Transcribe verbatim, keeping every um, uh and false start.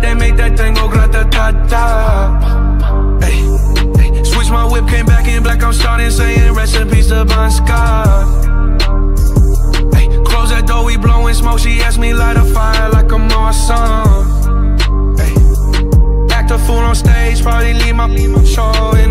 they make that thing go grata-ta-ta. Ay, ay. Switch my whip, came back in black, I'm starting saying recipes to Bon Scott. Ay, close that door, we blowing smoke, she asked me light a fire like I'm awesome. Ay, act a fool on stage, probably leave my show, yeah.